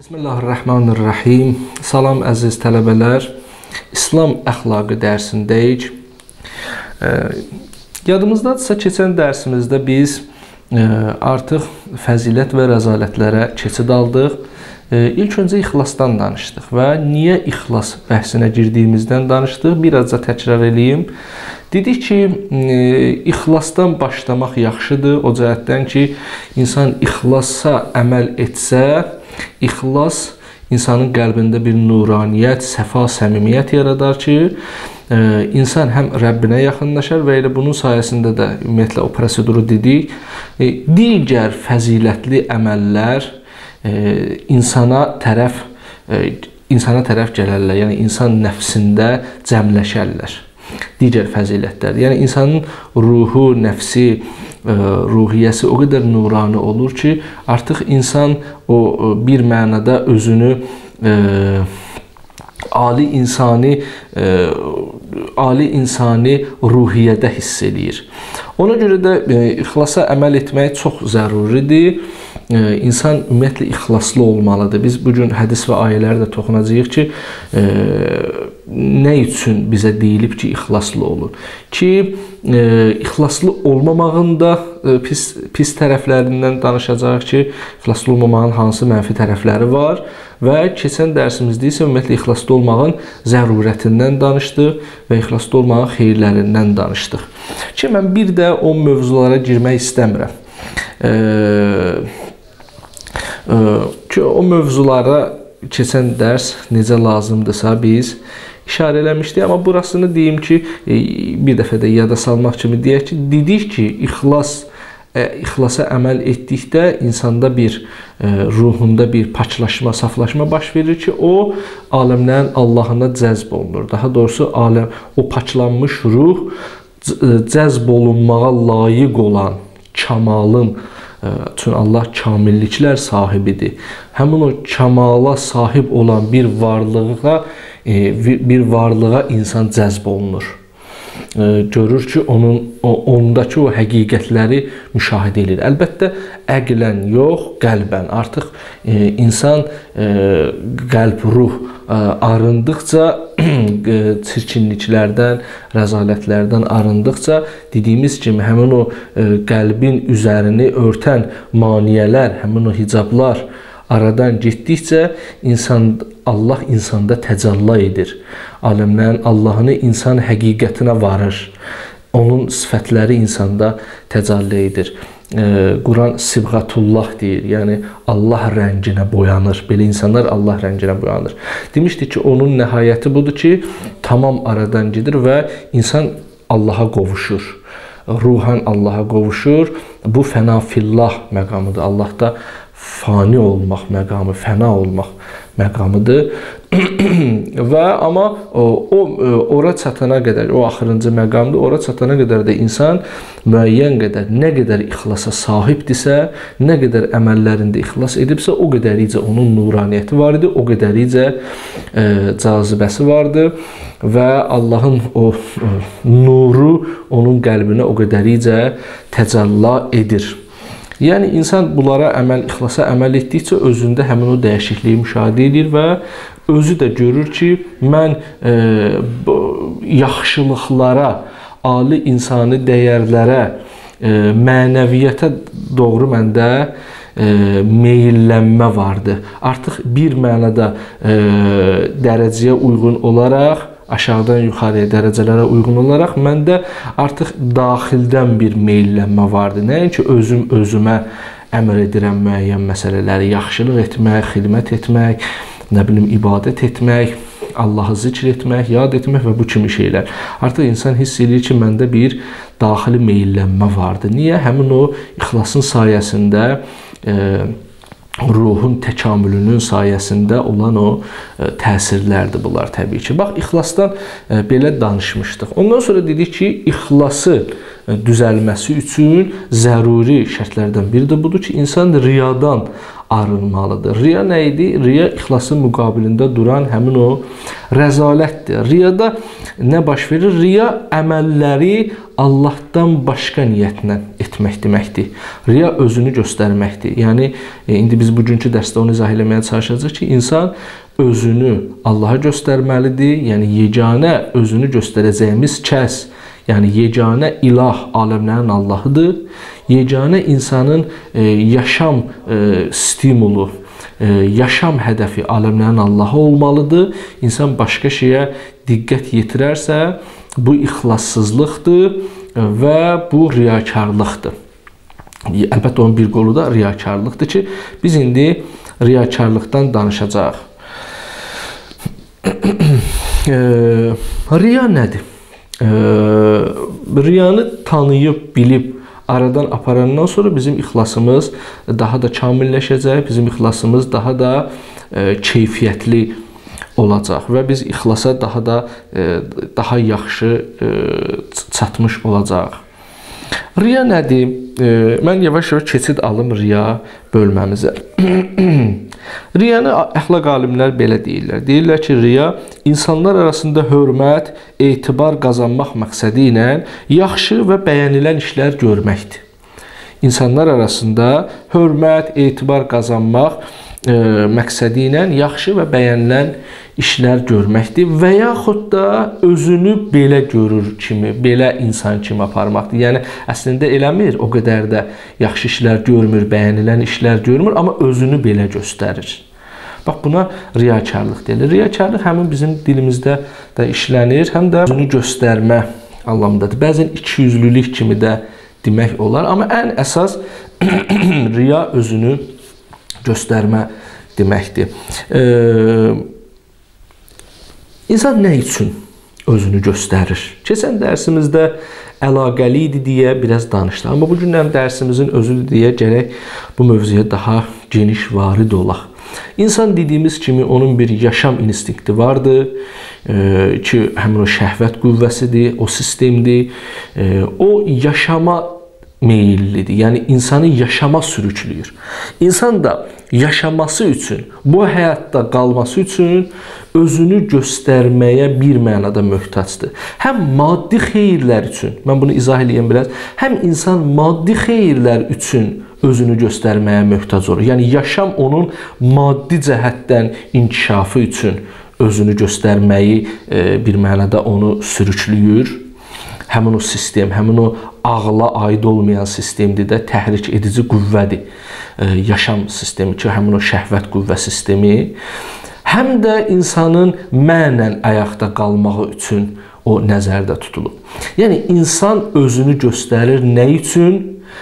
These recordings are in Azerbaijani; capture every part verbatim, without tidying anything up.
Bismillahirrahmanirrahim. Salam əziz tələbələr. İslam əxlaqı dərsindəyik. E, yadımızdadırsa, keçən dərsimizdə biz e, artıq fəzilət və rəzalətlərə keçid aldıq. E, ilk öncə ixlasdan danışdıq və niyə ixlas bəhsinə girdiyimizdən danışdıq. Biraz da təkrar edeyim. Dedik ki, e, ixlasdan başlamaq yaxşıdır. O cəhətdən ki, insan ixlasa əməl etsə, İxlas insanın qəlbində bir nuraniyyət, səfa, səmimiyyət yaradar ki, e, insan həm Rəbbinə yaxınlaşar və elə bunun sayəsində də ümumiyyətlə o proseduru dedik. E, digər fəzilətli əməllər e, insana tərəf e, insana tərəf gələrlər, yəni insan nəfsində cəmləşərlər. Digər fəzilətlər. Yəni insanın ruhu, nəfsi, ruhiyyəsi o qədər nurani olur ki, artıq insan o bir mənada özünü e, ali insani e, ali insani ruhiyyədə hiss eləyir. Ona görə də e, ixlasa əməl etmək çox zəruridir. E, insan ümumiyyətlə ixlaslı olmalıdır. Biz bugün hədis və ayələrə də toxunacağıq ki, e, nə üçün bizə deyilib ki, ixlaslı olun? Ki, e, ixlaslı olmamağın da e, pis, pis tərəflərindən danışacaq ki, ixlaslı olmamağın hansı mənfi tərəfləri var və keçən dərsimizdə isə ümumiyyətlə ixlaslı olmağın zərurətindən danışdıq və ixlaslı olmağın xeyirlərindən danışdıq. Ki, mən bir də o mövzulara girmək istəmirəm. E, e, ki, o mövzulara keçən dərs necə lazımdırsa biz işarə eləmişdik, amma burasını deyim ki, bir dəfə də yada salmaq kimi deyək ki, dedik ki, ixlas, ixlasa əməl etdikdə insanda bir, ruhunda bir paçlaşma, saflaşma baş verir ki, o aləmlərin Allahına cəzb olunur. Daha doğrusu, aləm, o paçlanmış ruh cəzb olunmağa layiq olan kamalın, çünki Allah kamilliklər sahibidir. Həmin o kamala sahib olan bir varlığa, bir varlığa insan cəzb olunur. Görür ki, onun, ondakı o həqiqətləri müşahidə edir. Əlbəttə, əqlən yox, qəlbən. Artıq insan qəlb, ruh arındıqca, çirkinliklərdən, rəzalətlərdən arındıqca, dediyimiz kimi, həmin o qəlbin üzərini örtən maniyələr, həmin o hicablar aradan getdikcə insan, Allah insanda təcalla edir. Aləmlərin Allahını insan həqiqətinə varır. Onun sifətləri insanda təcalli edir. Quran Sibğatullah deyir, yəni Allah rənginə boyanır. Belə insanlar Allah rənginə boyanır. Demişdik ki, onun nəhayəti budur ki, tamam aradan gedir və insan Allaha qovuşur. Ruhan Allaha qovuşur. Bu fəna fillah məqamıdır. Allahda fani olmaq məqamı, fəna olmaq məqamıdır. Və amma o, o ora çatana qədər, o axırıncı məqamdır, ora çatana qədər də insan müəyyən qədər, nə qədər ixlasa sahibdirsə, nə qədər əməllərində ixlas edibsə, o qədəricə onun nuraniyyəti var idi, o qədəricə e, cazibəsi vardı və Allahın o e, nuru onun qəlbinə o qədəricə təcalla edir. Yəni, insan bunlara əməl, ixlasa əməl etdikcə özündə həmin o dəyişikliyi müşahidə edir və özü də görür ki, mən e, yaxşılıqlara, ali insani dəyərlərə, e, mənəviyyətə doğru məndə e, meyillənmə vardı. Artıq bir mənada e, dərəcəyə uyğun olaraq, aşağıdan yuxarıya dərəcələrə uyğun olaraq məndə artıq daxildən bir meyllənmə vardı. Nəinki özüm özümə əmr edirəm müəyyən məsələləri, yaxşılıq etmək, xidmət etmək, nə bilim, ibadət etmək, Allahı zikr etmək, yad etmək və bu kimi şeylər. Artıq insan hiss edir ki, məndə bir daxili meyllənmə vardı. Niyə? Həmin o ixlasın sayəsində e, ruhun təkamülünün sayəsində olan o e, təsirlərdir bunlar təbii ki. Bax, ixlasdan e, belə danışmışdıq. Ondan sonra dedik ki, ixlası e, düzəlməsi üçün zəruri şərtlərdən biri də budur ki, insan riyadan arınmalıdır. Riya nə idi? Riya ixlasın müqabilində duran həmin o rəzalətdir. Riyada nə baş verir? Riya əməlləri Allahdan başqa niyyətlə etmək deməkdir. Riya özünü göstərməkdir. Yəni, indi biz bugünkü dərsdə onu izah eləməyə çalışacağıq ki, insan özünü Allaha göstərməlidir. Yəni, yeganə özünü göstərəcəyimiz kəs, yəni yeganə ilah aləmlərin Allahıdır. Yeganə insanın e, yaşam e, stimulu, e, yaşam hədəfi aləmlərin Allahı olmalıdır. İnsan başqa şeyə diqqət yetirərsə, bu ixlassızlıqdır və bu riyakarlıqdır. Əlbəttə, onun bir qolu da riyakarlıqdır ki, biz indi riyakarlıqdan danışacağıq. e, riya nədir? E, riyanı tanıyıb, bilib, aradan aparandan sonra bizim ixlasımız daha da kamilləşəcək, bizim ixlasımız daha da e, keyfiyyətli olacaq və biz ixlasa daha da e, daha yaxşı e, çatmış olacaq. Riya nədir? E, mən yavaş-yavaş keçid alım riya bölməmizə. Riyanı əxlaq alimlər belə deyirlər. Deyirlər ki, riya insanlar arasında hörmət, etibar qazanmaq məqsədi ilə yaxşı və bəyənilən işlər görməkdir. İnsanlar arasında hörmət, etibar qazanmaq e, məqsədi ilə yaxşı və bəyənilən işlər görməkdir və yaxud da özünü belə görür kimi, belə insan kimi aparmaqdır. Yəni, əslində eləmir, o qədər də yaxşı işlər görmür, bəyənilən işlər görmür, amma özünü belə göstərir. Bax, buna riyakarlıq deyilir. Riyakarlıq həmin bizim dilimizdə də işlənir, həm də özünü göstərmə anlamındadır. Bəzən ikiyüzlülük kimi də demək olar, amma ən əsas riya özünü göstərmə deməkdir. Eee İnsan nə üçün özünü göstərir? Keçən dərsimizdə əlaqəli idi deyə biraz danışdıq. Amma bugündən dərsimizin özüdür deyə gərək bu mövzuya daha geniş varid olaq. İnsan dediyimiz kimi onun bir yaşam instinkti vardır e, ki, həmin o şəhvət qüvvəsidir, o sistemdir. E, o yaşama meyillidir. Yəni, insanı yaşama sürükləyir. İnsan da yaşaması üçün, bu həyatda qalması üçün özünü göstərməyə bir mənada möhtacdır. Həm maddi xeyirlər üçün, mən bunu izah edeyim biraz, həm insan maddi xeyirlər üçün özünü göstərməyə möhtac olur. Yəni, yaşam onun maddi cəhətdən inkişafı üçün özünü göstərməyi e, bir mənada onu sürükləyir. Həmin o sistem, həmin o ağla aid olmayan sistemdir də təhrik edici qüvvədir. E, yaşam sistemi ki, həmin o şəhvət qüvvə sistemi. Həm də insanın mənən ayaqda qalmağı üçün o nəzərdə tutulub. Yəni, insan özünü göstərir nə üçün?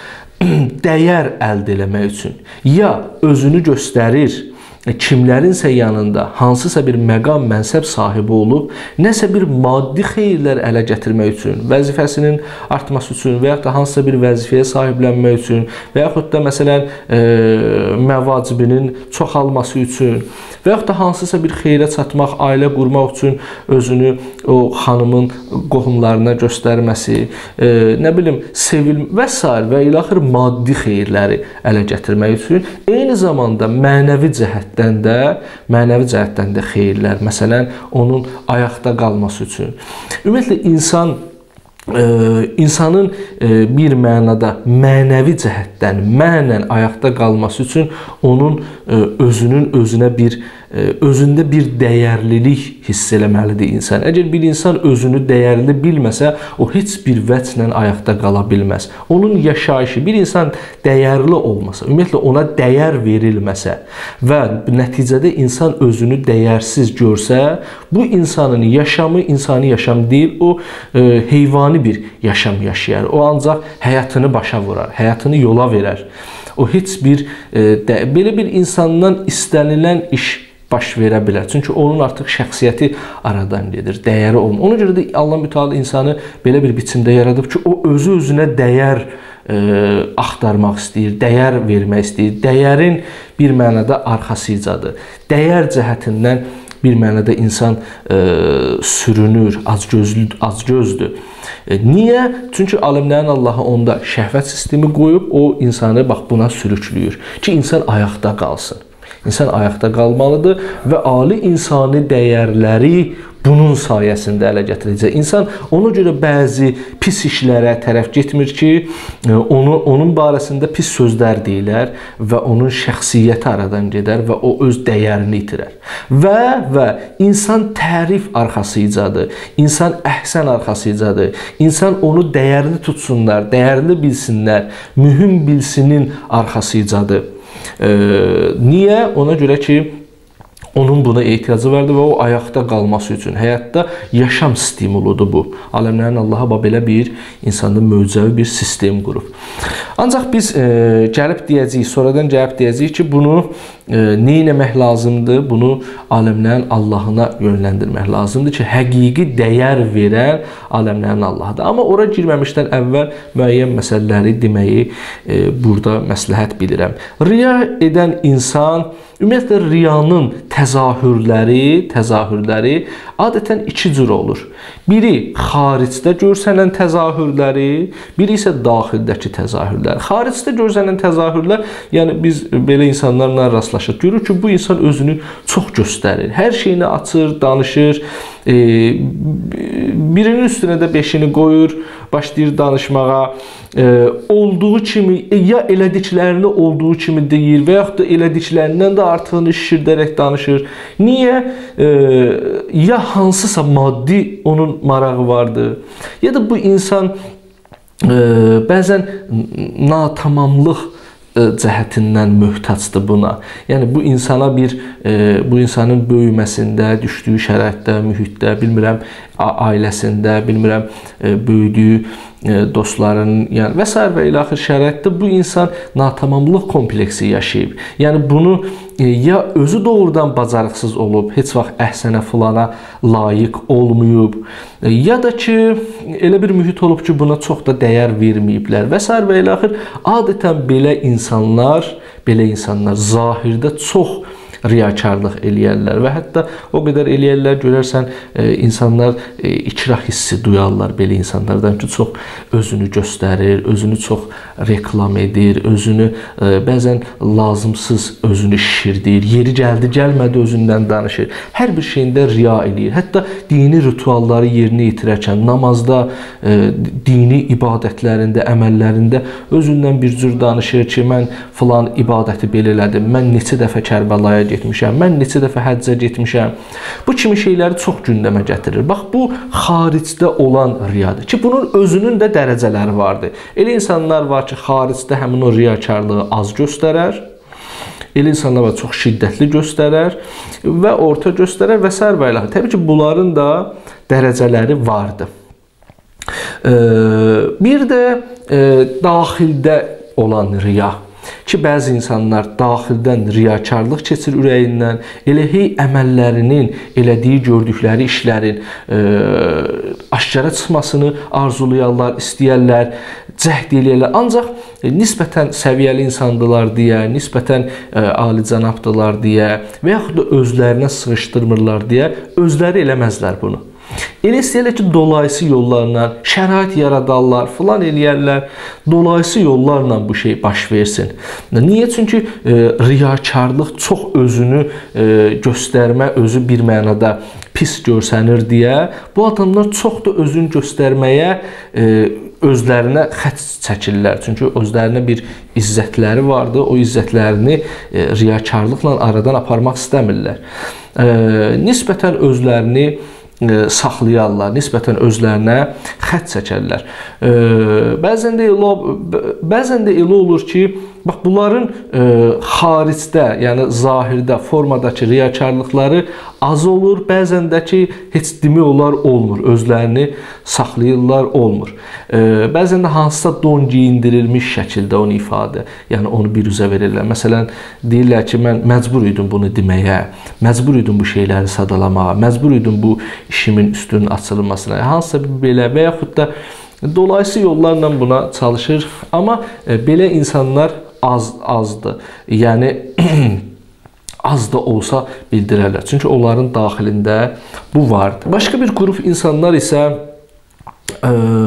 Dəyər əldə eləmək üçün. Ya özünü göstərir kimlərinsə yanında hansısa bir məqam, mənsəb sahibi olub, nəsə bir maddi xeyirlər ələ gətirmək üçün, vəzifəsinin artması üçün və yaxud da hansısa bir vəzifəyə sahiblənmək üçün və yaxud da məsələn e, məvacibinin çoxalması üçün və yaxud da hansısa bir xeyrə çatmaq, ailə qurmaq üçün özünü o xanımın qohumlarına göstərməsi, e, nə bilim, sevil və s. və ilaxır maddi xeyirləri ələ gətirmək üçün, eyni zamanda mənəvi cəhət də, mənəvi cəhətdən də xeyirlər, məsələn, onun ayaqda qalması üçün. Ümumiyyətlə, insan, e, insanın e, bir mənada mənəvi cəhətdən, mənən ayaqda qalması üçün onun e, özünün özünə bir özündə bir dəyərlilik hiss eləməlidir insan. Əgər bir insan özünü dəyərli bilməsə, o heç bir vəclə ayaqda qala bilməz. Onun yaşayışı, bir insan dəyərli olmasa, ümumiyyətlə ona dəyər verilməsə və nəticədə insan özünü dəyərsiz görsə, bu insanın yaşamı insani yaşam deyil, o e, heyvani bir yaşam yaşayar. O ancaq həyatını başa vurar, həyatını yola verər. O heç bir, e, də, belə bir insandan istənilən iş baş verə bilər. Çünki onun artıq şəxsiyyəti aradan gedir, dəyəri olmur. Ona görə də Allah Müteala insanı belə bir biçimdə yaradıb ki, o özü özünə dəyər e, axtarmaq istəyir, dəyər vermək istəyir. Dəyərin bir mənada arxasıcadır. Dəyər cəhətindən bir mənada insan e, sürünür, acgözlü, acgözdür. E, niyə? Çünki aləmlərin Allahı onda şəhvət sistemi qoyub, o insanı bax buna sürükləyir ki, insan ayaqda qalsın. İnsan ayaqda qalmalıdır və ali insani dəyərləri bunun sayəsində ələ gətirəcək. İnsan ona görə bəzi pis işlərə tərəf getmir ki, onu, onun barəsində pis sözlər deyilər və onun şəxsiyyəti aradan gedər və o öz dəyərini itirər. Və və insan tərif arxasıcadır, insan əhsən arxasıcadır, insan onu dəyərli tutsunlar, dəyərli bilsinlər, mühüm bilsinin arxasıcadır. E, niyə? Ona görə ki, onun buna ehtiyacı vardır və o ayaqda qalması üçün. Həyatda yaşam stimuludur bu. Aləmlərin Allah'a belə bir insanda möcüzəvi bir sistem qurub. Ancaq biz e, gəlib deyəcəyik, sonradan gəlib deyəcəyik ki, bunu e, nə etmək lazımdır? Bunu aləmlərin Allah'ına yönləndirmək lazımdır ki, həqiqi dəyər verən aləmlərin Allah'dır. Amma ora girməmişdən əvvəl müəyyən məsələləri deməyi e, burada məsləhət bilirəm. Riya edən insan, ümumiyyətlə riyanın təzahürləri, təzahürləri adətən iki cür olur. Biri xaricdə görsənən təzahürləri, biri isə daxildəki təzahürlər. Xaricdə görsənən təzahürlər, yəni biz belə insanlarla rastlaşıq, görür ki, bu insan özünü çox göstərir. Hər şeyini açır, danışır, e, birinin üstünə də beşini qoyur, başlayır danışmağa. E, olduğu kimi, e, ya elədiklərini olduğu kimi deyir və yaxud da elədiklərindən də artığını şişirdərək danışır. Niyə? E, ya hansısa maddi onun marağı vardır, ya da bu insan e, bəzən natamamlıq cəhətindən möhtacdır buna. Yəni bu insana bir e, bu insanın böyüməsində, düşdüyü şəraitdə, mühitdə, bilmirəm ailəsində, bilmirəm e, böyüdüyü e, dostlarının, yəni və s. və ilaxır şəraitdə bu insan natamamlıq kompleksi yaşayıb. Yəni bunu e, ya özü doğrudan bacarıqsız olub, heç vaxt əhsənə fulana layiq olmayıb, e, ya da ki elə bir mühit olub ki, buna çox da dəyər verməyiblər və s. və ilaxır. Adətən belə insanlar, belə insanlar zahirdə çox riyakarlıq eləyərlər və hətta o qədər eləyərlər, görərsən e, insanlar e, ikrah hissi duyarlar belə insanlardan ki, çox özünü göstərir, özünü çox reklam edir, özünü e, bəzən lazımsız özünü şişirdir, yeri gəldi, gəlmədi özündən danışır. Hər bir şeyində riya eləyir. Hətta dini ritualları yerinə yetirərkən, namazda, e, dini ibadətlərində, əməllərində özündən bir cür danışır ki, mən filan ibadəti belə elədim, mən neçə dəfə Kərbəlaya getmişəm, mən neçə dəfə həccə getmişəm. Bu kimi şeyləri çox gündəmə gətirir. Bax, bu xaricdə olan riyadır ki, bunun özünün də dərəcələri vardır. Elə insanlar var ki, xaricdə həmin o riyakarlığı az göstərər, elə insanlar var çox şiddətli göstərər və orta göstərər və s. və ilaxır. Təbii ki, bunların da dərəcələri vardır. Bir də daxildə olan riya. Ki, bəzi insanlar daxildən riyakarlıq keçir ürəyindən, elə hey əməllərinin, elədiyi, gördükləri işlərin e, aşkara çıxmasını arzulayarlar, istəyərlər, cəhd eləyərlər. Ancaq e, nisbətən səviyyəli insandılar deyə, nisbətən e, alicənabdılar deyə və yaxud da özlərinə sığışdırmırlar deyə özləri eləməzlər bunu. Elə istəyirlər ki, dolayısı yollarla şərait yaradarlar, filan eləyərlər, dolayısı yollarla bu şey baş versin. Niyə? Çünki e, riyakarlıq çox özünü e, göstərmə, özü bir mənada pis görsənir deyə bu adamlar çox da özünü göstərməyə e, özlərinə xətt çəkirlər. Çünki özlərinə bir izzətləri vardı, o izzətlərini e, riyakarlıqla aradan aparmaq istəmirlər. E, nisbətən özlərini saxlayarlar, nisbətən özlərinə xətt çəkərlər. E, bəzən də elə, bəzən də elə olur ki, bax bunların e, xaricdə, yəni zahirdə, formadakı riyakarlıqları az olur, bəzən də ki, heç demək olar olmur, özlərini saxlayırlar, olmur. E, bəzən də hansısa don geyindirilmiş şəkildə onu ifadə, yəni onu bir üzə verirlər. Məsələn, deyirlər ki, mən məcbur idim bunu deməyə, məcbur idim bu şeyləri sadalamağa, məcbur idim bu işimin üstünün açılmasına, hansısa belə və yaxud da dolayısı yollarla buna çalışır. Amma e, belə insanlar az azdır. Yəni az da olsa bildirərlər. Çünki onların daxilində bu vardır. Başqa bir qrup insanlar isə e,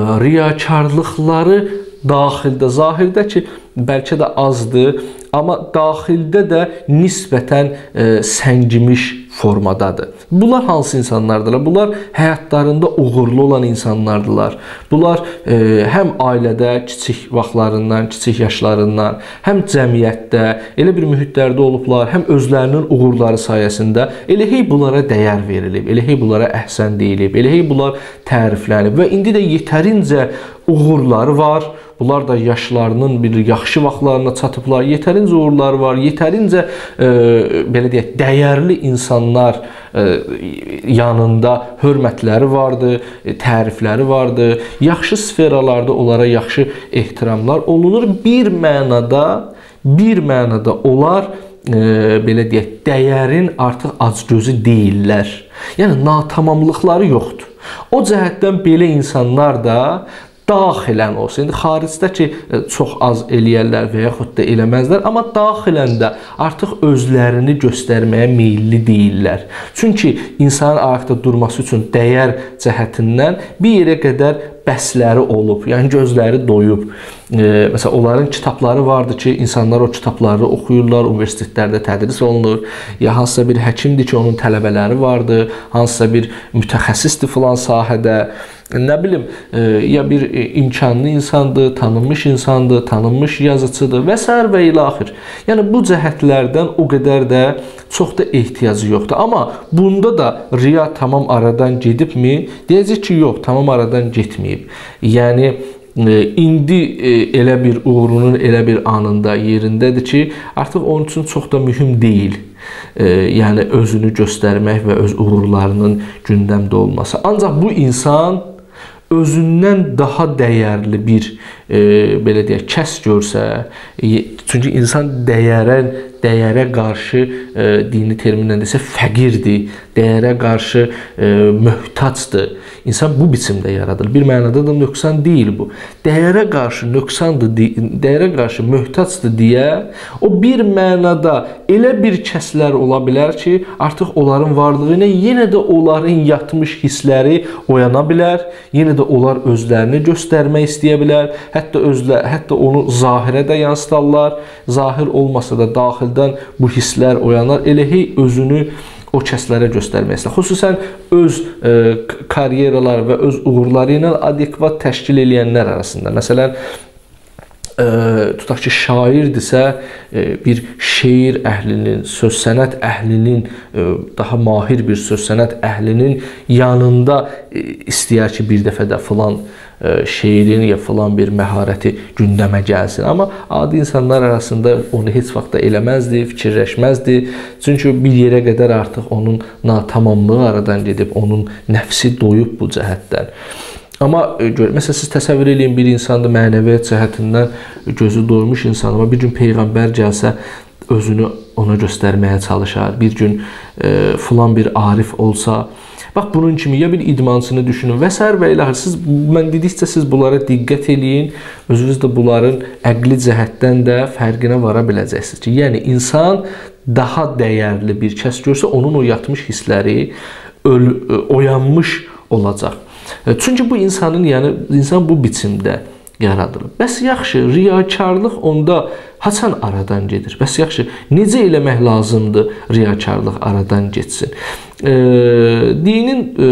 riyakarlıqları daxildə, zahirdə ki, bəlkə də azdır, amma daxildə də nisbətən e, səngimiş formadadır. Bunlar hansı insanlardılar? Bunlar həyatlarında uğurlu olan insanlardılar. Bunlar e, həm ailədə kiçik vaxtlarından, kiçik yaşlarından, həm cəmiyyətdə elə bir mühitlərdə olublar, həm özlərinin uğurları sayəsində elə hey bunlara dəyər verilib, elə hey bunlara əhsən deyilib, elə hey bunlar təriflənib və indi də yetərincə uğurları var. Bunlar da yaşlarının bir yaxşı vaxtlarına çatıblar. Yetərincə uğurları var, yetərincə e, belə deyək, dəyərli insanlar e, yanında hörmətləri vardı, e, tərifləri vardı. Yaxşı sferalarda onlara yaxşı ehtiramlar olunur. Bir mənada, bir mənada onlar e, belə deyək, dəyərin artıq acgözü deyillər. Yəni natamamlıqları yoxdur. O cəhətdən belə insanlar da daxilən olsun. İndi xaricdə ki, çox az eləyərlər və yaxud da eləməzlər, amma daxilən də artıq özlərini göstərməyə meyilli deyirlər. Çünki insanın ayaqda durması üçün dəyər cəhətindən bir yerə qədər bəsləri olub, yəni gözləri doyub. E, məsələn, onların kitabları vardı ki, insanlar o kitabları oxuyurlar, universitetlərdə tədris olunur. Ya hansısa bir həkimdir ki, onun tələbələri vardı, hansısa bir mütəxəssisdir filan sahədə. Nə bilim, e, ya bir e, imkanlı insandır, tanınmış insandır, tanınmış yazıcıdır və s. və ilə axır. Yəni, bu cəhətlərdən o qədər də çox da ehtiyacı yoxdur. Amma bunda da riya tamam aradan gedibmi? Deyəcək ki, yox, tamam aradan getməyib. Yəni, e, indi e, elə bir uğurunun elə bir anında yerindədir ki, artıq onun üçün çox da mühüm deyil. E, yəni, özünü göstərmək və öz uğurlarının gündəmdə olması. Ancaq bu insan özündən daha dəyərli bir e, belə deyək, kəs görsə, e, çünki insan dəyərə, dəyərə qarşı e, dini terminlə desə fəqirdir, dəyərə qarşı e, möhtacdır. İnsan bu biçimdə yaradılır. Bir mənada da nöqsan deyil bu. Dəyərə qarşı nöqsandır, dəyərə qarşı möhtacdır deyə o bir mənada elə bir kəslər ola bilər ki, artıq onların varlığı ilə yenə də onların yatmış hissləri oyana bilər, yenə də onlar özlərini göstərmək istəyə bilər, hətta özlə, hətta onu zahirə də yansıdarlar. Zahir olmasa da daxildən bu hisslər oyanar. Elə hey özünü o kəslərə göstərmək istəyir. Xüsusən öz e, karyeraları və öz uğurları ilə adekvat təşkil edənlər arasında. Məsələn, e, tutaq ki, şairdirsə, e, bir şeir əhlinin, söz sənət əhlinin, e, daha mahir bir söz sənət əhlinin yanında e, istəyər ki, bir dəfə də filan şeirin ya filan bir məharəti gündəmə gəlsin. Amma adi insanlar arasında onu heç vaxt da eləməzdi, fikirləşməzdi. Çünki bir yerə qədər artıq onun natamamlığı aradan gedib, onun nəfsi doyub bu cəhətdən. Amma məsələn, siz təsəvvür edin, bir insandır mənəviyyat cəhətindən gözü doymuş insan, amma bir gün Peyğəmbər gəlsə, özünü ona göstərməyə çalışar. Bir gün e, filan bir arif olsa, bax, bunun kimi ya bir idmançını düşünün və s. və ilə. Siz, mən dedikcə siz bunlara diqqət eləyin, özünüz də bunların əqli cəhətdən də fərqinə vara biləcəksiniz ki, yəni insan daha dəyərli bir kəs görsə, onun o yatmış hissləri öl, oyanmış olacaq. Çünki bu insanın, yəni insan bu biçimdə yaradılır. Bəs yaxşı, riyakarlıq onda haçan aradan gedir? Bəs yaxşı, necə eləmək lazımdır riyakarlıq aradan getsin? E, dinin e,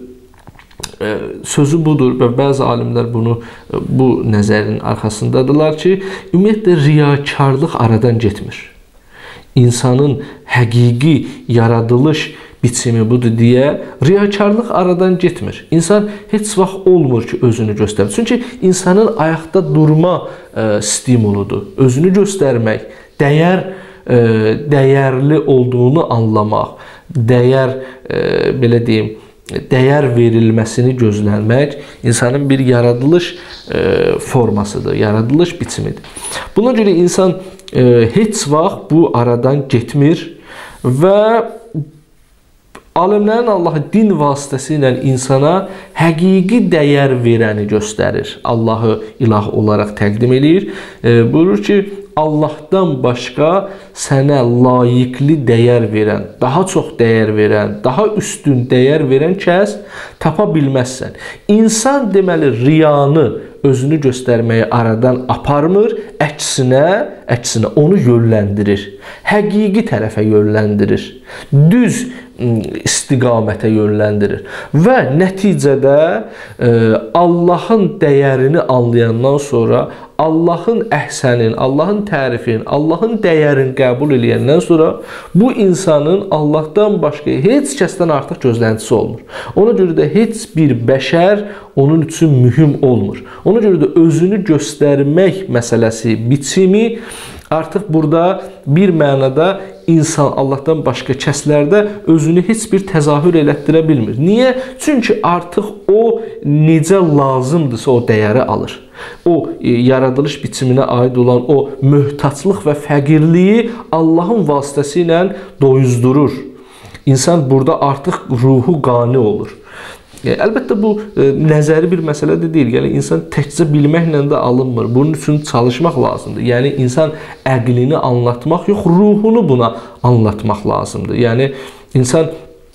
e, sözü budur və bəzi alimlər bunu bu nəzərin arxasındadırlar ki, ümumiyyətlə riyakarlıq aradan getmir. İnsanın həqiqi yaradılış biçimi budur deyə riyakarlıq aradan getmir. İnsan heç vaxt olmur ki, özünü göstərmir. Çünki insanın ayaqda durma e, stimuludur. Özünü göstərmək, dəyər, e, dəyərli olduğunu anlamaq, dəyər, e, belə deyim, dəyər verilməsini gözləmək insanın bir yaradılış e, formasıdır, yaradılış biçimidir. Buna görə insan e, heç vaxt bu aradan getmir və Alimlərin Allahı din vasitəsilə insana həqiqi dəyər verəni göstərir. Allahı ilah olaraq təqdim edir. E, buyurur ki, Allahdan başqa sənə layiqli dəyər verən, daha çox dəyər verən, daha üstün dəyər verən kəs tapa bilməzsən. İnsan deməli riyanı, özünü göstərməyi aradan aparmır, əksinə, əksinə onu yönləndirir. Həqiqi tərəfə yönləndirir. Düz istiqamətə yönləndirir. Və nəticədə e, Allahın dəyərini anlayandan sonra, Allahın əhsənin, Allahın tərifin, Allahın dəyərini qəbul edəndən sonra bu insanın Allahdan başqa heç kəsdən artıq gözləntisi olmur. Ona görə də heç bir bəşər onun üçün mühüm olmur. Ona görə də özünü göstərmək məsələsi, biçimi artıq burada bir mənada insan Allahdan başqa kəslərdə özünü heç bir təzahür elətdirə bilmir. Niyə? Çünki artıq o necə lazımdırsa o dəyəri alır. O yaradılış biçiminə aid olan o möhtaclıq və fəqirliyi Allahın vasitəsilə doyuzdurur. İnsan burada artıq ruhu qani olur. Əlbəttə bu e, nəzəri bir məsələ də deyil. Yəni insan təkcə bilməklə də alınmır. Bunun üçün çalışmaq lazımdır. Yəni insan əqlini anlatmaq yox, ruhunu buna anlatmaq lazımdır. Yəni insan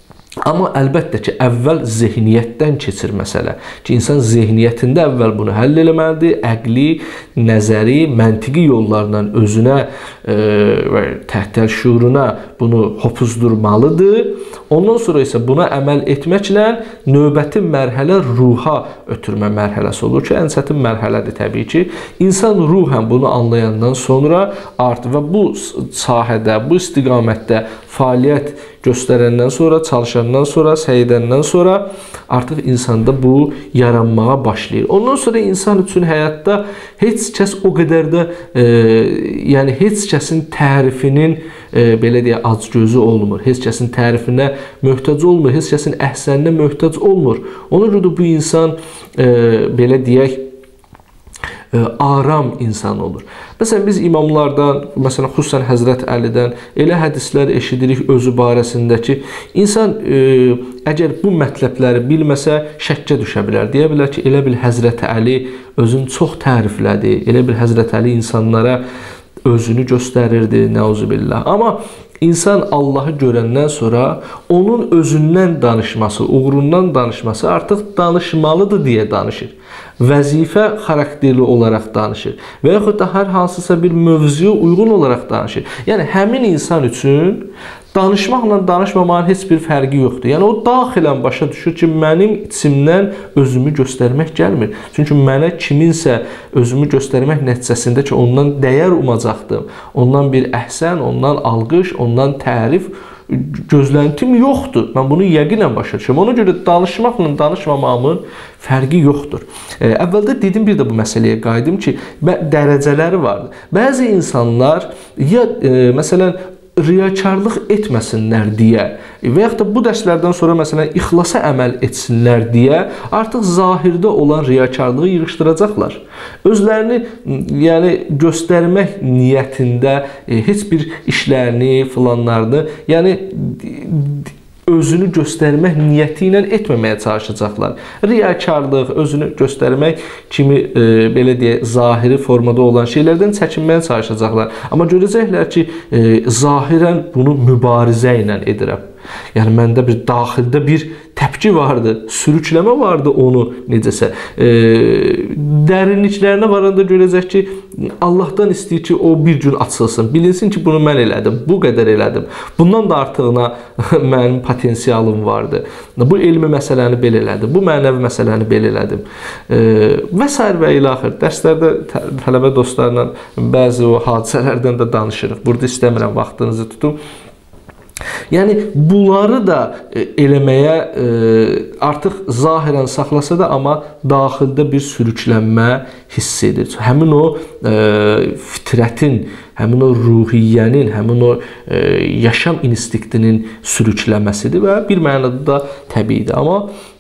amma əlbəttə ki, əvvəl zehniyyətdən keçir məsələ. Ki, insan zehniyyətində əvvəl bunu həll eləməlidir. Əqli, nəzəri, məntiqi yollarla özünə e, və təhtəl şuuruna bunu hopuzdurmalıdır. Ondan sonra isə buna əməl etməklə növbəti mərhələ ruha ötürmə mərhələsi olur ki, ən çətin mərhələdir təbii ki. İnsan ruhən bunu anlayandan sonra artıq və bu sahədə, bu istiqamətdə fəaliyyət göstərəndən sonra, çalışandan sonra, səy edəndən sonra artıq insanda bu yaranmağa başlayır. Ondan sonra insan üçün həyatda heç kəs o qədər də e, yəni heç kəsin tərifinin e, belə deyə acgözü olmur. Heç kəsin tərifinə möhtac olmur. Heç kəsin əhsəninə möhtac olmur. Ona görə bu insan e, belə deyək aram insan olur. Məsələn, biz imamlardan, məsələn, xüsusən Həzrət Əlidən elə hədislər eşidirik özü barəsində ki, insan e, əgər bu mətləbləri bilməsə şəkkə düşə bilər. Deyə bilər ki, elə bil Həzrət Əli özünü çox təriflədi. Elə bil Həzrət Əli insanlara özünü göstərirdi, nəuzubillah. Amma İnsan Allahı görəndən sonra onun özündən danışması, uğrundan danışması artıq danışmalıdır deyə danışır. Vəzifə xarakterli olaraq danışır və yaxud da hər hansısa bir mövzuya uyğun olaraq danışır. Yəni həmin insan üçün danışmaqla danışmamağın heç bir fərqi yoxdur. Yəni o daxilən başa düşür ki, mənim içimdən özümü göstərmək gəlmir. Çünki mənə kiminsə özümü göstərmək nəticəsində ki, ondan dəyər umacaqdım. Ondan bir əhsən, ondan alqış, ondan tərif gözləntim yoxdur. Mən bunu yəqinlə başa düşürəm. Ona görə danışmaqla danışmamağımın fərqi yoxdur. E, əvvəldə dedim, bir də bu məsələyə qayıdım ki, dərəcələri vardır. Bəzi insanlar ya e, məsələn riyakarlıq etməsinlər deyə və yaxud da bu dərslərdən sonra məsələn ixlasa əməl etsinlər deyə artıq zahirdə olan riyakarlığı yığışdıracaqlar. Özlərini yəni göstərmək niyyətində e, heç bir işlərini, filanlarını, yəni özünü göstərmək niyyəti ilə etməməyə çalışacaqlar. Riyakarlıq, özünü göstərmək kimi e, belə deyək, zahiri formada olan şeylərdən çəkinməyə çalışacaqlar. Amma görəcəklər ki, e, zahirən bunu mübarizə ilə edirəm. Yəni məndə bir daxildə bir təpki vardı, sürükləmə vardı onu necəsə. E, dərinliklərinə varanda görəcək ki, Allahdan istəyir ki, o bir gün açılsın. Bilinsin ki, bunu mən elədim, bu qədər elədim. Bundan da artığına mənim potensialım vardı. Bu elmi məsələni belə elədim, bu mənəvi məsələni belə elədim. E, və s. və ilaxır. Dərslərdə tələbə dostlarla bəzi o hadisələrdən də danışırıq. Burada istəmirəm vaxtınızı tutum. Yəni bunları da eləməyə e, artıq zahirən saxlasa da, amma daxildə bir sürüklənmə hiss edir. Həmin o e, fitrətin, həmin o ruhiyyənin, həmin o e, yaşam instinktinin sürükləməsidir və bir mənada da təbiidir. Amma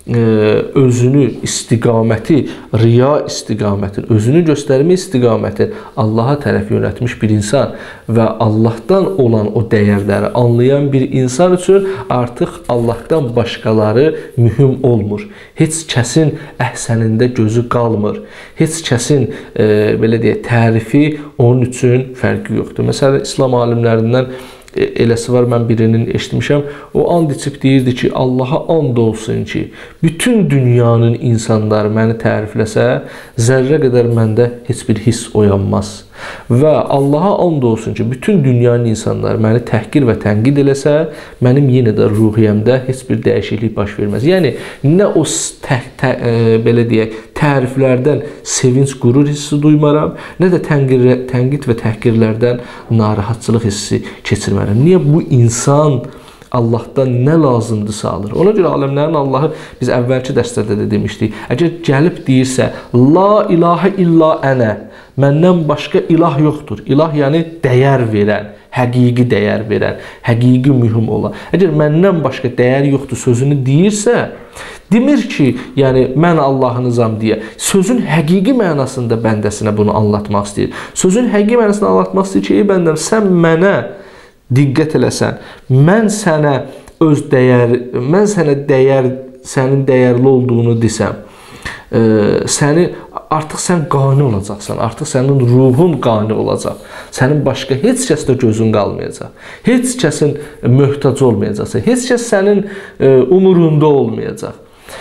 özünü istiqaməti, riya istiqamətin, özünü göstərmə istiqamətin Allaha tərəf yönətmiş bir insan və Allahdan olan o dəyərləri anlayan bir insan üçün artıq Allahdan başqaları mühüm olmur. Heç kəsin əhsənində gözü qalmır. Heç kəsin e, belə deyək, tərifi onun üçün fərqi yoxdur. Məsələn, İslam alimlərindən eləsi var, mən birinin eşitmişəm. O and içib deyirdi ki, Allaha and olsun ki, bütün dünyanın insanları məni tərifləsə, zərrə qədər məndə heç bir hiss oyanmaz. Və Allaha and olsun ki, bütün dünyanın insanları məni təhqir və tənqid eləsə, mənim yenə də ruhiyyəmdə heç bir dəyişiklik baş verməz. Yəni, nə o tə, tə, e, belə deyək, təriflərdən sevinç, qürur hissi duymaram, nə də tənqir, tənqid və təhqirlərdən narahatçılıq hissi keçirmərəm. Niyə? Bu insan Allahdan nə lazımdırsa alır. Ona görə aləmlərin Allahı biz əvvəlki dərslərdə də demişdik. Əgər gəlib deyirsə, la ilahə illa ənə, məndən başqa ilah yoxdur. İlah yəni dəyər verən, həqiqi dəyər verən, həqiqi mühüm olan. Əgər məndən başqa dəyər yoxdur sözünü deyirsə, demir ki, yəni mən Allahınızam deyə. Sözün həqiqi mənasında bəndəsinə bunu anlatmaq istəyir. Sözün həqiqi mənasında anlatmaq istəyir ki, ey bəndəm, sən mənə diqqət eləsən, mən sənə öz dəyər, mən sənə dəyər, sənin dəyərli olduğunu desəm, e, səni artıq sən qani olacaqsan, artıq sənin ruhun qani olacaq. Sənin başqa heç kəsdə gözün qalmayacaq. Heç kəsin möhtac olmayacaqsan. Heç kəs sənin e, umurunda olmayacaq.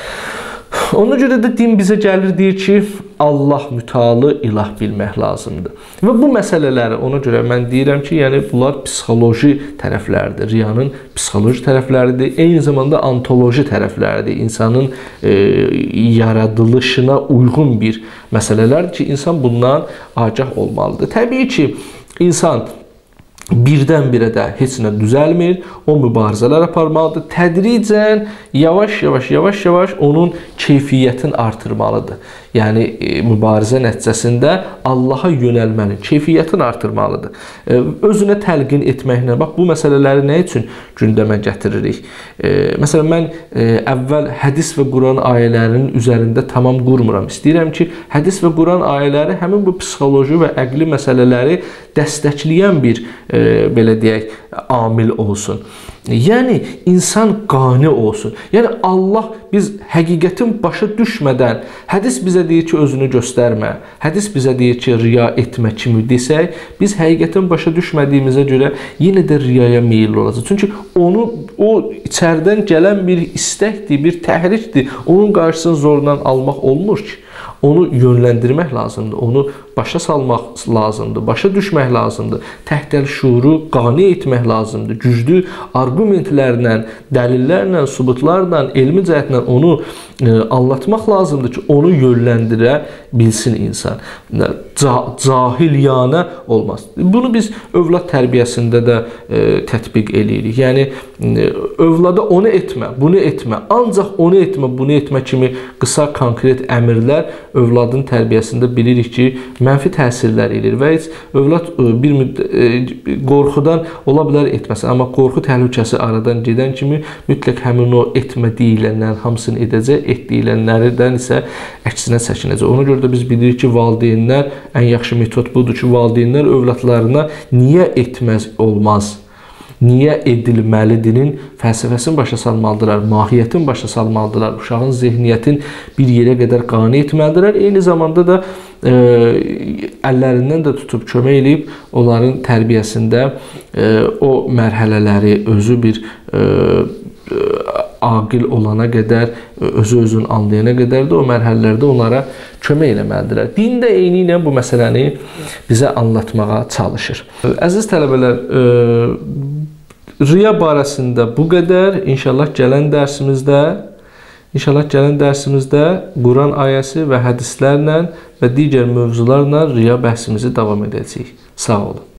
Ona görə də din bizə gəlir, deyir ki, Allah mütalı ilah bilmək lazımdır. Və bu məsələləri, ona görə mən deyirəm ki, yəni bunlar psixoloji tərəfləridir, riyanın psixoloji tərəfləridir, eyni zamanda ontoloji tərəfləridir, insanın e, yaradılışına uyğun bir məsələlərdir ki, insan bundan agah olmalıdır. Təbii ki, insan birdən-birə də heç nə düzəlmir, o mübarizələr aparmalıdır. Tədricən, yavaş-yavaş, yavaş-yavaş onun keyfiyyətini artırmalıdır. Yəni, e, mübarizə nəticəsində Allaha yönəlmənin keyfiyyətini artırmalıdır. E, özünə təlqin etməklə, bax, bu məsələləri nə üçün gündəmə gətiririk? E, məsələn, mən e, əvvəl hədis və Quran ayələrinin üzərində tamam qurmuram. İstəyirəm ki, hədis və Quran ayələri həmin bu psixoloji və əqli məsələləri dəstəkləyən bir e, belə deyək, amil olsun. Yəni, insan qani olsun. Yəni, Allah biz həqiqətin başa düşmədən, hədis bizə deyir ki, özünü göstərmə, hədis bizə deyir ki, riya etmə kimi desək, biz həqiqətin başa düşmədiyimizə görə yenə də riyaya meyilli olacaq. Çünki onu, o içərdən gələn bir istəkdir, bir təhrikdir. Onun qarşısını zorla almaq olmur ki. Onu yönləndirmək lazımdır, onu başa salmaq lazımdır, başa düşmək lazımdır, təhdəl şuuru qane etmək lazımdır, güclü argumentlərlə, dəlillərlə, subutlarla, elmi cəhətlə onu e, anlatmaq lazımdır ki, onu yönləndirə bilsin insan. Cahilyanə olmaz. Bunu biz övlad tərbiyəsində də e, tətbiq eləyirik. Yəni, e, övlada onu etmə, bunu etmə, ancaq onu etmə, bunu etmə kimi qısa, konkret əmrlər övladın tərbiyəsində bilirik ki, mənfi təsirlər edir və heç övlad bir müddət qorxudan ola bilər etməsin, amma qorxu təhlükəsi aradan gedən kimi mütləq həmin o etmə deyilənlərin hamısını edəcək, et deyilənlərdən isə əksinə çəkinəcək. Ona görə də biz bilirik ki, valideynlər, ən yaxşı metod budur ki, valideynlər övladlarına niyə etməz olmaz, niyə edilməlidirinin fəlsəfəsini başa salmalıdırlar, mahiyyətini başa salmalıdırlar, uşağın zehniyyətin bir yerə qədər qane etməlidirlər. Eyni zamanda da e, əllərindən də tutub kömək eləyib onların tərbiyəsində e, o mərhələləri özü bir e, aqil olana qədər, özü-özünü anlayana qədər də o mərhələlərdə onlara kömək eləməlidirlər. Din də eyni ilə bu məsələni bizə anlatmağa çalışır. Əziz tələbələr, riya barəsində bu qədər. İnşallah gələn dərsimizdə İnşallah gələn dərsimizdə Quran ayəsi və hədislərlə və digər mövzularla riya bəhsimizi davam edəcəyik. Sağ olun.